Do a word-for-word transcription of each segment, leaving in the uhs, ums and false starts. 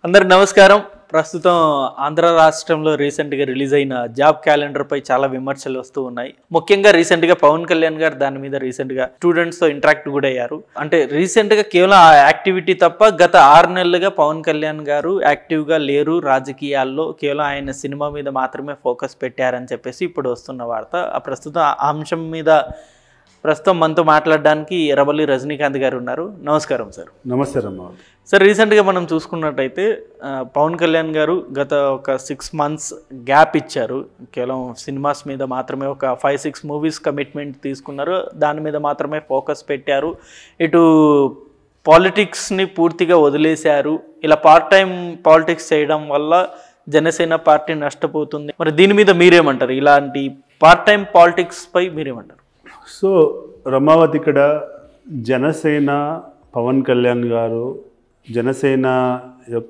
అందరూ నమస్కారం. ప్రస్తుతం ఆంధ్ర రాష్ట్రంలో రీసెంట్గా రిలీజ్ అయిన జాబ్ క్యాలెండర్పై చాలా విమర్శలు వస్తూ ఉన్నాయి. ముఖ్యంగా రీసెంట్గా పవన్ కళ్యాణ్ గారు దాని మీద రీసెంట్గా స్టూడెంట్స్తో ఇంటరాక్ట్ కూడా అయ్యారు. అంటే రీసెంట్గా కేవలం ఆ యాక్టివిటీ తప్ప గత ఆరు నెలలుగా పవన్ కళ్యాణ్ గారు యాక్టివ్గా లేరు రాజకీయాల్లో, కేవలం ఆయన సినిమా మీద మాత్రమే ఫోకస్ పెట్టారని చెప్పేసి ఇప్పుడు వస్తున్న వార్త. ఆ ప్రస్తుతం ఆ అంశం మీద ప్రస్తుతం మనతో మాట్లాడడానికి ఎర్రబల్లి రజనీకాంత్ గారు ఉన్నారు. నమస్కారం సార్. నమస్తే రమ్మ సార్, రీసెంట్గా మనం చూసుకున్నట్టయితే పవన్ కళ్యాణ్ గారు గత ఒక సిక్స్ మంత్స్ గ్యాప్ ఇచ్చారు. కేవలం సినిమాస్ మీద మాత్రమే ఒక ఫైవ్ సిక్స్ మూవీస్ కమిట్మెంట్ తీసుకున్నారు, దాని మీద మాత్రమే ఫోకస్ పెట్టారు. ఇటు పాలిటిక్స్ని పూర్తిగా వదిలేశారు. ఇలా పార్ట్ టైం పాలిటిక్స్ చేయడం వల్ల జనసేన పార్టీ నష్టపోతుంది. మరి దీని మీద మీరేమంటారు? ఇలాంటి పార్ట్ టైం పాలిటిక్స్ పై మీరేమంటారు? సో రమావతి, ఇక్కడ జనసేన, పవన్ కళ్యాణ్ గారు, జనసేన యొక్క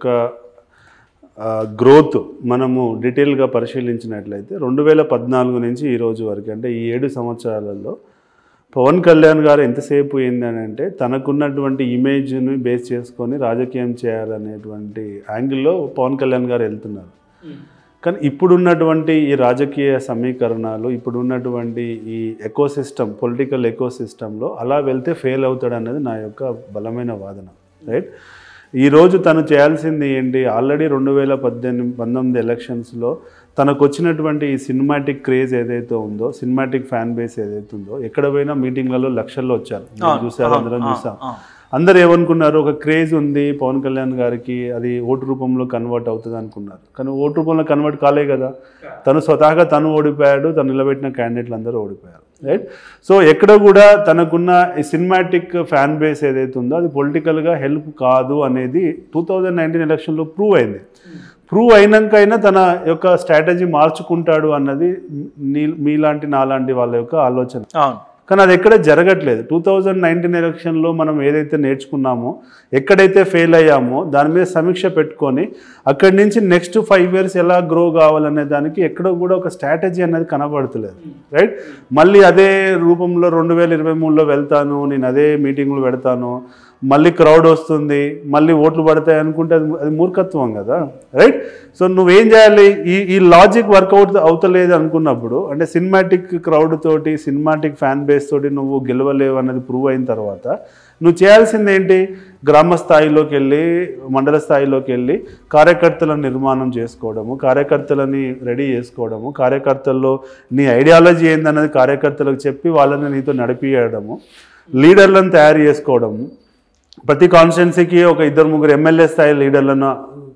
గ్రోత్ మనము డీటెయిల్గా పరిశీలించినట్లయితే రెండు వేల పద్నాలుగు నుంచి ఈ రోజు వరకు, అంటే ఈ ఏడు సంవత్సరాలలో పవన్ కళ్యాణ్ గారు ఎంతసేపు ఏందని అంటే తనకున్నటువంటి ఇమేజ్ని బేస్ చేసుకొని రాజకీయం చేయాలనేటువంటి యాంగిల్లో పవన్ కళ్యాణ్ గారు వెళ్తున్నారు. కానీ ఇప్పుడున్నటువంటి ఈ రాజకీయ సమీకరణాలు, ఇప్పుడున్నటువంటి ఈ ఎకోసిస్టమ్, పొలిటికల్ ఎకోసిస్టంలో అలా వెళ్తే ఫెయిల్ అవుతాడు అనేది నా యొక్క బలమైన వాదన. రైట్, ఈరోజు తను చేయాల్సింది ఏంటి? ఆల్రెడీ రెండు వేల పద్దెనిమిది పంతొమ్మిది ఎలక్షన్స్లో తనకు వచ్చినటువంటి ఈ సినిమాటిక్ క్రేజ్ ఏదైతే ఉందో, సినిమాటిక్ ఫ్యాన్ బేస్ ఏదైతే ఉందో, ఎక్కడ పోయినా మీటింగ్లలో లక్షల్లో వచ్చారు, చూసారు, అందరం చూసాం. అందరు ఏమనుకున్నారు? ఒక క్రేజ్ ఉంది పవన్ కళ్యాణ్ గారికి, అది ఓటు రూపంలో కన్వర్ట్ అవుతుంది అనుకున్నారు. కానీ ఓటు రూపంలో కన్వర్ట్ కాలే కదా. తను స్వతహాగా తను ఓడిపోయాడు, తను నిలబెట్టిన క్యాండిడేట్లు అందరూ ఓడిపోయారు. రైట్, సో ఎక్కడ కూడా తనకున్న ఈ సినిమాటిక్ ఫ్యాన్ బేస్ ఏదైతే ఉందో అది పొలిటికల్గా హెల్ప్ కాదు అనేది టూ థౌజండ్ నైన్టీన్ ఎలక్షన్లో ప్రూవ్ అయింది. ప్రూవ్ అయినాకైనా తన యొక్క స్ట్రాటజీ మార్చుకుంటాడు అన్నది నీ మీలాంటి నాలాంటి వాళ్ళ యొక్క ఆలోచన. కానీ అది ఎక్కడ జరగట్లేదు. టూ థౌజండ్ నైన్టీన్ ఎలక్షన్లో మనం ఏదైతే నేర్చుకున్నామో, ఎక్కడైతే ఫెయిల్ అయ్యామో దాని మీద సమీక్ష పెట్టుకొని అక్కడి నుంచి నెక్స్ట్ ఫైవ్ ఇయర్స్ ఎలా గ్రో కావాలనే దానికి ఎక్కడ కూడా ఒక స్ట్రాటజీ అనేది కనబడతలేదు. రైట్, మళ్ళీ అదే రూపంలో రెండు వేల ఇరవై మూడులో వెళ్తాను, నేను అదే మీటింగ్లు పెడతాను, మళ్ళీ క్రౌడ్ వస్తుంది, మళ్ళీ ఓట్లు పడతాయి అనుకుంటే అది అది మూర్ఖత్వం కదా. రైట్, సో నువ్వేం చేయాలి? ఈ ఈ లాజిక్ వర్కౌట్ అవుతలేదు అనుకున్నప్పుడు, అంటే సినిమాటిక్ క్రౌడ్ తోటి, సినిమాటిక్ ఫ్యాన్ బేస్ తోటి నువ్వు గెలవలేవు అన్నది ప్రూవ్ అయిన తర్వాత నువ్వు చేయాల్సింది ఏంటి? గ్రామ స్థాయిలోకి వెళ్ళి, మండల స్థాయిలోకి వెళ్ళి కార్యకర్తలను నిర్మాణం చేసుకోవడము, కార్యకర్తలని రెడీ చేసుకోవడము, కార్యకర్తల్లో నీ ఐడియాలజీ ఏందన్నది కార్యకర్తలకు చెప్పి వాళ్ళని నీతో నడిపియడము, లీడర్లను తయారు చేసుకోవడము, ప్రతి కాన్స్టిట్యున్సీకి ఒక ఇద్దరు ముగ్గురు ఎమ్మెల్యే స్థాయి లీడర్లను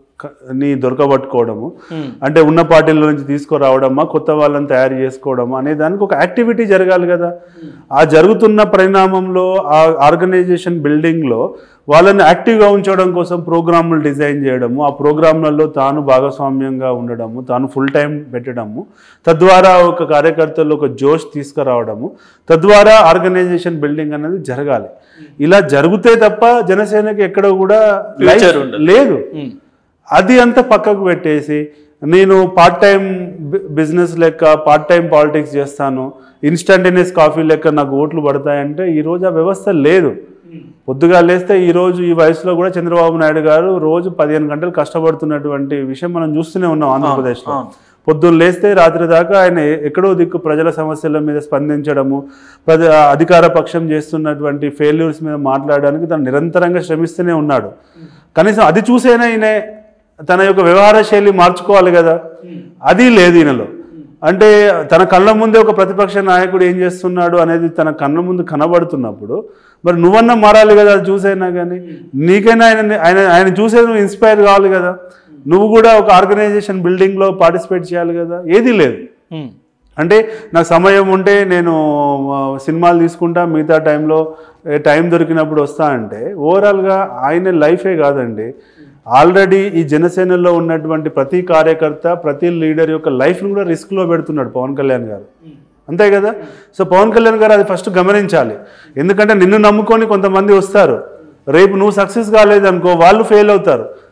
నీ దొరకబట్టుకోవడము, అంటే ఉన్న పార్టీల నుంచి తీసుకురావడమా, కొత్త వాళ్ళని తయారు చేసుకోవడమా అనే దానికి ఒక యాక్టివిటీ జరగాలి కదా. ఆ జరుగుతున్న పరిణామంలో ఆ ఆర్గనైజేషన్ బిల్డింగ్లో వాళ్ళని యాక్టివ్గా ఉంచడం కోసం ప్రోగ్రాములు డిజైన్ చేయడము, ఆ ప్రోగ్రాంలలో తాను భాగస్వామ్యంగా ఉండడము, తాను ఫుల్ టైం పెట్టడము, తద్వారా ఒక కార్యకర్తల్లో ఒక జోష్ తీసుకురావడము, తద్వారా ఆర్గనైజేషన్ బిల్డింగ్ అనేది జరగాలి. ఇలా జరిగితే తప్ప జనసేనకి ఎక్కడ కూడా లేదు. అది అంతా పక్కకు పెట్టేసి నేను పార్ట్ టైం బిజినెస్ లెక్క, పార్ట్ టైం పాలిటిక్స్ చేస్తాను, ఇన్స్టంటేనియస్ కాఫీ లెక్క నాకు ఓట్లు పడతాయంటే ఈరోజు ఆ వ్యవస్థ లేదు. పొద్దుగా లేస్తే ఈరోజు ఈ వయసులో కూడా చంద్రబాబు నాయుడు గారు రోజు పదిహేను గంటలు కష్టపడుతున్నటువంటి విషయం మనం చూస్తూనే ఉన్నాం ఆంధ్రప్రదేశ్లో. పొద్దున్న లేస్తే రాత్రి దాకా ఆయన ఎక్కడో దిక్కు ప్రజల సమస్యల మీద స్పందించడము, ప్రజ అధికార పక్షం చేస్తున్నటువంటి ఫెయిల్యూర్స్ మీద మాట్లాడడానికి తను నిరంతరంగా శ్రమిస్తూనే ఉన్నాడు. కనీసం అది చూసైనా ఈయన తన యొక్క వ్యవహార శైలి మార్చుకోవాలి కదా. అది లేదు ఈయనలో. అంటే తన కళ్ళ ముందే ఒక ప్రతిపక్ష నాయకుడు ఏం చేస్తున్నాడు అనేది తన కళ్ళ ముందు కనబడుతున్నప్పుడు మరి నువ్వన్నా మారాలి కదా. అది చూసైనా కానీ నీకైనా ఆయన ఆయన ఆయన చూసే నువ్వు ఇన్స్పైర్ కావాలి కదా. నువ్వు కూడా ఒక ఆర్గనైజేషన్ బిల్డింగ్లో పార్టిసిపేట్ చేయాలి కదా. ఏదీ లేదు. అంటే నాకు సమయం ఉంటే నేను సినిమాలు తీసుకుంటా, మిగతా టైంలో టైం దొరికినప్పుడు వస్తా అంటే ఓవరాల్గా ఆయన లైఫే కాదండి, ఆల్రెడీ ఈ జనసేనలో ఉన్నటువంటి ప్రతి కార్యకర్త, ప్రతి లీడర్ యొక్క లైఫ్ని కూడా రిస్క్లో పెడుతున్నాడు పవన్ కళ్యాణ్ గారు. అంతే కదా. సో పవన్ కళ్యాణ్ గారు అది ఫస్ట్ గమనించాలి. ఎందుకంటే నిన్ను నమ్ముకొని కొంతమంది వస్తారు, రేపు నువ్వు సక్సెస్ కాలేదనుకో వాళ్ళు ఫెయిల్ అవుతారు.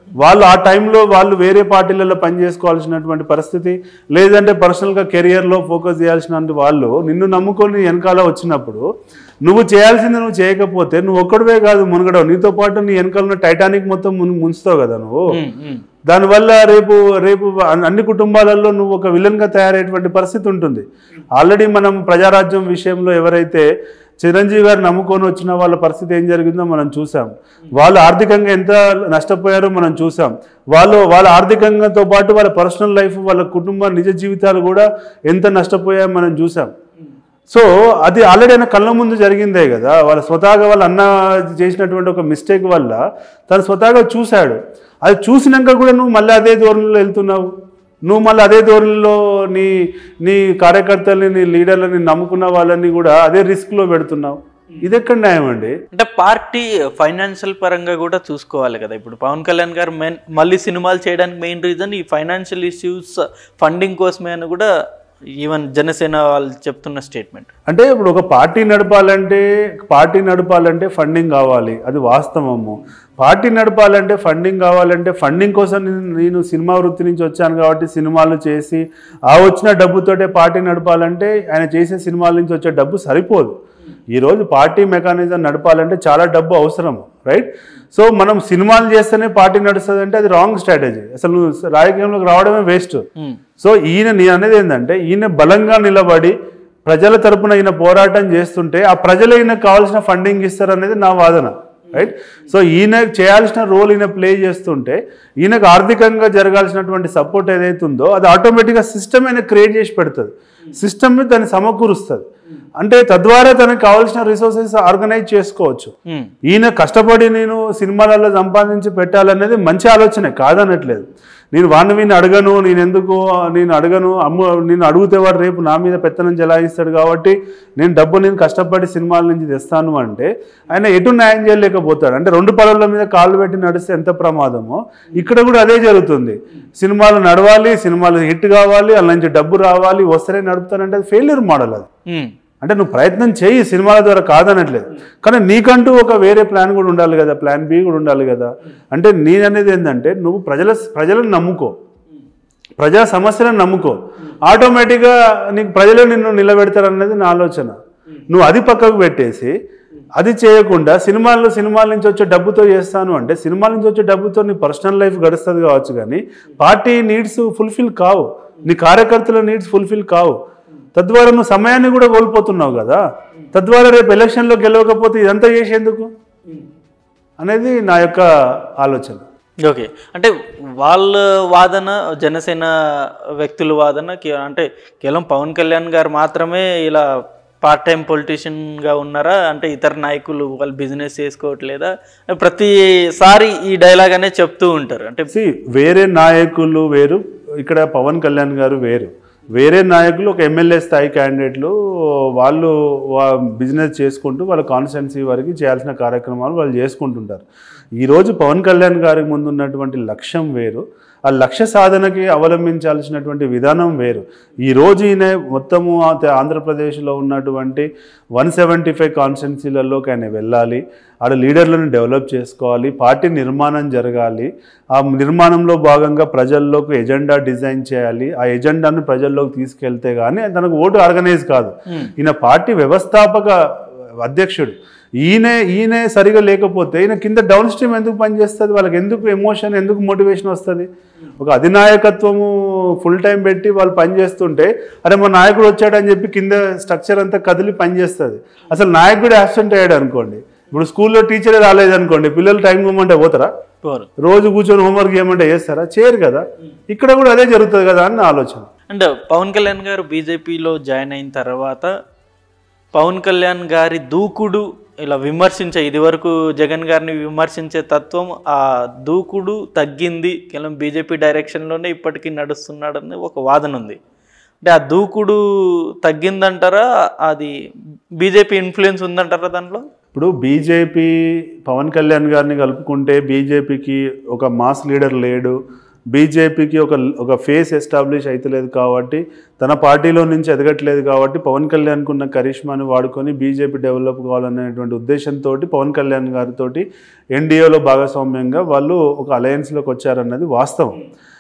వాళ్ళు ఆ టైంలో వాళ్ళు వేరే పార్టీలలో పని చేసుకోవాల్సినటువంటి పరిస్థితి, లేదంటే పర్సనల్గా కెరియర్లో ఫోకస్ చేయాల్సిన వాళ్ళు నిన్ను నమ్ముకొని వెనకాల వచ్చినప్పుడు నువ్వు చేయాల్సింది నువ్వు చేయకపోతే నువ్వు ఒక్కడివే కాదు మునగడవు, నీతో పాటు నీ వెనకాల టైటానిక్ మొత్తం ముంచుతావు కదా నువ్వు. దానివల్ల రేపు రేపు అన్ని కుటుంబాలలో నువ్వు ఒక విలన్గా తయారయ్యేటువంటి పరిస్థితి ఉంటుంది. ఆల్రెడీ మనం ప్రజారాజ్యం విషయంలో ఎవరైతే చిరంజీవి గారు నమ్ముకొని వచ్చిన వాళ్ళ పరిస్థితి ఏం జరిగిందో మనం చూసాం. వాళ్ళు ఆర్థికంగా ఎంత నష్టపోయారో మనం చూసాం. వాళ్ళు వాళ్ళ ఆర్థికంగాతో పాటు వాళ్ళ పర్సనల్ లైఫ్, వాళ్ళ కుటుంబ నిజ జీవితాలు కూడా ఎంత నష్టపోయాయో మనం చూసాం. సో అది ఆల్రెడీ ఆయన కళ్ళ ముందు జరిగిందే కదా. వాళ్ళ స్వతహాగా వాళ్ళ అన్న చేసినటువంటి ఒక మిస్టేక్ వల్ల తను స్వతహాగా చూశాడు. అది చూసినాక కూడా నువ్వు మళ్ళీ అదే ధోరణిలో వెళ్తున్నావు. నువ్వు మళ్ళీ అదే ధోరణిలో నీ నీ కార్యకర్తల్ని, నీ లీడర్లని, నమ్ముకున్న వాళ్ళని కూడా అదే రిస్క్లో పెడుతున్నావు. ఇది ఎక్కడ న్యాయం అండి? అంటే పార్టీ ఫైనాన్షియల్ పరంగా కూడా చూసుకోవాలి కదా. ఇప్పుడు పవన్ కళ్యాణ్ గారు మెయిన్ మళ్ళీ సినిమాలు చేయడానికి మెయిన్ రీజన్ ఈ ఫైనాన్షియల్ ఇష్యూస్, ఫండింగ్ కోసమే అని కూడా ఈవెన్ జనసేన వాళ్ళు చెప్తున్న స్టేట్మెంట్. అంటే ఇప్పుడు ఒక పార్టీ నడపాలంటే పార్టీ నడపాలంటే ఫండింగ్ కావాలి, అది వాస్తవము. పార్టీ నడపాలంటే ఫండింగ్ కావాలంటే ఫండింగ్ కోసం నేను సినిమా వృత్తి నుంచి వచ్చాను కాబట్టి సినిమాలు చేసి ఆ వచ్చిన డబ్బుతోటే పార్టీ నడపాలంటే ఆయన చేసే సినిమాల నుంచి వచ్చే డబ్బు సరిపోదు. ఈరోజు పార్టీ మెకానిజం నడపాలంటే చాలా డబ్బు అవసరం, రైట్? సో మనం సినిమాలు చేస్తేనే పార్టీ నడుస్తుంది అంటే అది రాంగ్ స్ట్రాటజీ. అసలు నువ్వు రాజకీయంలోకి రావడమే వేస్ట్. సో ఈయన నేను అనేది ఏంటంటే ఈయన బలంగా నిలబడి ప్రజల తరపున ఈయన పోరాటం చేస్తుంటే ఆ ప్రజలు ఈయనకు కావాల్సిన ఫండింగ్ ఇస్తారనేది నా వాదన, రైట్? సో ఈయన చేయాల్సిన రోల్ ఈయన ప్లే చేస్తుంటే ఈయనకు ఆర్థికంగా జరగాల్సినటువంటి సపోర్ట్ ఏదైతే ఉందో అది ఆటోమేటిక్గా సిస్టమ్ అయినా క్రియేట్ చేసి పెడుతుంది, సిస్టమ్ని దాన్ని సమకూరుస్తుంది. అంటే తద్వారా తనకు కావాల్సిన రిసోర్సెస్ ఆర్గనైజ్ చేసుకోవచ్చు. ఈయన కష్టపడి నేను సినిమాలలో సంపాదించి పెట్టాలనేది మంచి ఆలోచనే, కాదనట్లేదు. నేను వాడిని వీడిని అడగను, నేను ఎందుకు నేను అడగను, అమ్ము నేను అడిగితే వాడు రేపు నా మీద పెత్తనం చెలాయిస్తాడు కాబట్టి నేను డబ్బు నేను కష్టపడి సినిమాల నుంచి తెస్తాను అంటే ఆయన ఎటు న్యాయం చేయలేకపోతాడు. అంటే రెండు పనుల మీద కాళ్ళు పెట్టి నడిస్తే ఎంత ప్రమాదమో ఇక్కడ కూడా అదే జరుగుతుంది. సినిమాలు నడవాలి, సినిమాలు హిట్ కావాలి, వాళ్ళ నుంచి డబ్బు రావాలి, వస్తేనే నడుపుతానంటే అది ఫెయిల్యూర్ మోడల్. అది అంటే నువ్వు ప్రయత్నం చేయి సినిమాల ద్వారా, కాదనట్లేదు. కానీ నీకంటూ ఒక వేరే ప్లాన్ కూడా ఉండాలి కదా, ప్లాన్ బి కూడా ఉండాలి కదా. అంటే నేననేది ఏంటంటే నువ్వు ప్రజల ప్రజలను నమ్ముకో, ప్రజా సమస్యలను నమ్ముకో, ఆటోమేటిక్గా నీకు ప్రజలు నిన్ను నిలబెడతారనేది నా ఆలోచన. నువ్వు అది పక్కకు పెట్టేసి అది చేయకుండా సినిమాల్లో సినిమాల నుంచి వచ్చే డబ్బుతో చేస్తాను అంటే సినిమాల నుంచి వచ్చే డబ్బుతో నీ పర్సనల్ లైఫ్ గడుస్తుంది కావచ్చు, కానీ పార్టీ నీడ్స్ ఫుల్ఫిల్ కావు, నీ కార్యకర్తల నీడ్స్ ఫుల్ఫిల్ కావు. తద్వారా నువ్వు సమయాన్ని కూడా కోల్పోతున్నావు కదా. తద్వారా రేపు ఎలక్షన్లో గెలవకపోతే ఇదంతా చేసేందుకు అనేది నా యొక్క ఆలోచన. ఓకే, అంటే వాళ్ళ వాదన, జనసేన వ్యక్తుల వాదన అంటే కేవలం పవన్ కళ్యాణ్ గారు మాత్రమే ఇలా పార్ట్ టైం పొలిటీషియన్గా ఉన్నారా, అంటే ఇతర నాయకులు వాళ్ళు బిజినెస్ చేసుకోవట్లేదా? ప్రతిసారి ఈ డైలాగ్ అనే చెప్తూ ఉంటారు. అంటే వేరే నాయకులు వేరు, ఇక్కడ పవన్ కళ్యాణ్ గారు వేరు. వేరే నాయకులు ఒక ఎమ్మెల్యే స్థాయి క్యాండిడేట్లు వాళ్ళు బిజినెస్ చేసుకుంటూ వాళ్ళ కాన్స్టిట్యున్సీ వరకు చేయాల్సిన కార్యక్రమాలు వాళ్ళు చేసుకుంటుంటారు. ఈరోజు పవన్ కళ్యాణ్ గారికి ముందు ఉన్నటువంటి లక్ష్యం వేరు, ఆ లక్ష్య సాధనకి అవలంబించాల్సినటువంటి విధానం వేరు. ఈరోజు ఈయన మొత్తము ఆంధ్రప్రదేశ్లో ఉన్నటువంటి వన్ సెవెంటీ ఫైవ్ కాన్స్టిట్యున్సీలలోకి ఆయన వెళ్ళాలి, ఆడ లీడర్లను డెవలప్ చేసుకోవాలి, పార్టీ నిర్మాణం జరగాలి, ఆ నిర్మాణంలో భాగంగా ప్రజల్లోకి ఎజెండా డిజైన్ చేయాలి, ఆ ఎజెండాను ప్రజల్లోకి తీసుకెళ్తే కానీ తనకు ఓటు ఆర్గనైజ్ కాదు. ఈయన పార్టీ వ్యవస్థాపక అధ్యక్షుడు. ఈయన ఈయన సరిగా లేకపోతే ఈయన కింద డౌన్ స్ట్రీమ్ ఎందుకు పనిచేస్తుంది, వాళ్ళకి ఎందుకు ఎమోషన్, ఎందుకు మోటివేషన్ వస్తుంది? ఒక అధినాయకత్వము ఫుల్ టైం పెట్టి వాళ్ళు పనిచేస్తుంటే అరే మా నాయకుడు వచ్చాడని చెప్పి కింద స్ట్రక్చర్ అంతా కదిలి పనిచేస్తుంది. అసలు నాయకుడు యాబ్సెంట్ అయ్యాడు అనుకోండి, ఇప్పుడు స్కూల్లో టీచరే రాలేదనుకోండి, పిల్లలు టైం ఇవ్వమంటే పోతారా? రోజు కూర్చొని హోంవర్క్ చేయమంటే చేస్తారా? చేయరు కదా. ఇక్కడ కూడా అదే జరుగుతుంది కదా అని ఆలోచన. అండ్ పవన్ కళ్యాణ్ గారు బీజేపీలో జాయిన్ అయిన తర్వాత పవన్ కళ్యాణ్ గారి దూకుడు, ఇలా విమర్శించే ఇది వరకు జగన్ గారిని విమర్శించే తత్వం, ఆ దూకుడు తగ్గింది, కేవలం బీజేపీ డైరెక్షన్లోనే ఇప్పటికీ నడుస్తున్నాడని ఒక వాదన ఉంది. అంటే ఆ దూకుడు తగ్గిందంటారా, అది బీజేపీ ఇన్ఫ్లుయెన్స్ ఉందంటారా దాంట్లో? ఇప్పుడు బీజేపీ పవన్ కళ్యాణ్ గారిని కలుపుకుంటే బీజేపీకి ఒక మాస్ లీడర్ లేడు, బీజేపీకి ఒక ఒక ఫేస్ ఎస్టాబ్లిష్ అవుతలేదు కాబట్టి, తన పార్టీలో నుంచి ఎదగట్లేదు కాబట్టి పవన్ కళ్యాణ్కి ఉన్న కరిష్మాని వాడుకొని బీజేపీ డెవలప్ కావాలనేటువంటి ఉద్దేశంతో పవన్ కళ్యాణ్ గారితో ఎన్డీఏలో భాగస్వామ్యంగా వాళ్ళు ఒక అలయన్స్లోకి వచ్చారన్నది వాస్తవం.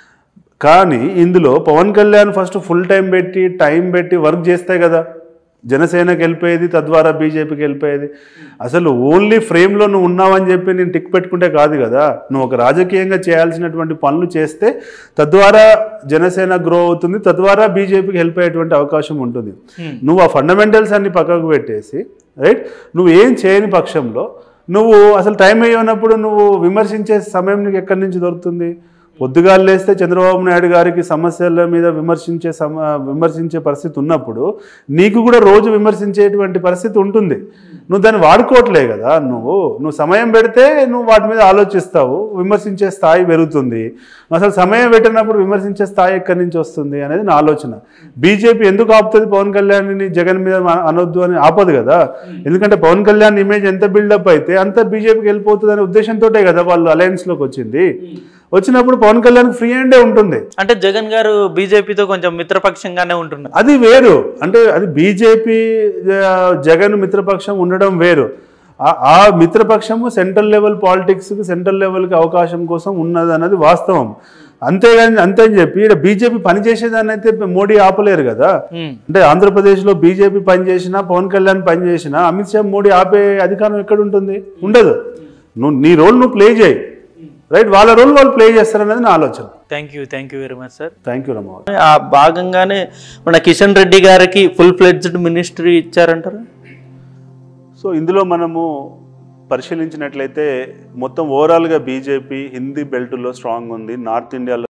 కానీ ఇందులో Pawan Kalyan first full time పెట్టి టైం పెట్టి వర్క్ చేస్తే కదా జనసేనకి వెళ్ళిపోయేది, తద్వారా బీజేపీకి వెళ్ళిపోయేది. అసలు ఓన్లీ ఫ్రేమ్లో నువ్వు ఉన్నావని చెప్పి నేను టిక్ పెట్టుకుంటే కాదు కదా, నువ్వు ఒక రాజకీయంగా చేయాల్సినటువంటి పనులు చేస్తే తద్వారా జనసేన గ్రో అవుతుంది, తద్వారా బీజేపీకి హెల్ప్ అయ్యేటువంటి అవకాశం ఉంటుంది. నువ్వు ఆ ఫండమెంటల్స్ అన్ని పక్కకు పెట్టేసి రైట్ నువ్వు ఏం చేయని పక్షంలో నువ్వు అసలు టైం అయ్యినప్పుడు నువ్వు విమర్శించే సమయం నీకు ఎక్కడి నుంచి దొరుకుతుంది? పొద్దుగాలు లేస్తే చంద్రబాబు నాయుడు గారికి సమస్యల మీద విమర్శించే సమ విమర్శించే పరిస్థితి ఉన్నప్పుడు నీకు కూడా రోజు విమర్శించేటువంటి పరిస్థితి ఉంటుంది. నువ్వు దాన్ని వాడుకోవట్లే కదా. నువ్వు నువ్వు సమయం పెడితే నువ్వు వాటి మీద ఆలోచిస్తావు, విమర్శించే స్థాయి పెరుగుతుంది. అసలు సమయం పెట్టినప్పుడు విమర్శించే స్థాయి ఎక్కడి నుంచి వస్తుంది అనేది నా ఆలోచన. బీజేపీ ఎందుకు ఆపుతుంది పవన్ కళ్యాణ్ని జగన్ మీద అనొద్దు అని? ఆపదు కదా. ఎందుకంటే పవన్ కళ్యాణ్ ఇమేజ్ ఎంత బిల్డప్ అయితే అంత బీజేపీకి వెళ్ళిపోతుంది అనే ఉద్దేశంతో కదా వాళ్ళు అలయన్స్లోకి వచ్చింది. వచ్చినప్పుడు పవన్ కళ్యాణ్ ఫ్రీ హ్యాండే ఉంటుంది. అంటే జగన్ గారు బీజేపీతో కొంచెం మిత్రపక్షంగానే ఉంటున్నారు. అది వేరు. అంటే అది బీజేపీ జగన్ మిత్రపక్షం ఉండడం వేరు. ఆ మిత్రపక్షము సెంట్రల్ లెవెల్ పాలిటిక్స్కి సెంట్రల్ లెవెల్కి అవకాశం కోసం ఉన్నది అన్నది వాస్తవం. అంతేగాని అంతే అని చెప్పి ఇక్కడ బీజేపీ పనిచేసేదాన్ని అయితే మోడీ ఆపలేరు కదా. అంటే ఆంధ్రప్రదేశ్లో బీజేపీ పనిచేసినా పవన్ కళ్యాణ్ పనిచేసినా అమిత్ షా మోడీ ఆపే అధికారం ఎక్కడ ఉంటుంది? ఉండదు. నువ్వు నీ రోల్ నువ్వు ప్లే చేయి రైట్, వాళ్ళ రోల్ వాళ్ళు ప్లే చేస్తారనేది నా ఆలోచన. Thank you thank you very much sir. Thank you Rama. ఆ భాగంగానే మన కిషన్ రెడ్డి గారికి ఫుల్ ఫ్లెడ్జ్డ్ మినిస్ట్రీ ఇచ్చారంటారు. సో ఇందులో మనము పరిశీలించినట్లయితే మొత్తం ఓవరాల్గా బీజేపీ హిందీ బెల్ట్లో స్ట్రాంగ్ ఉంది, నార్త్ ఇండియాలో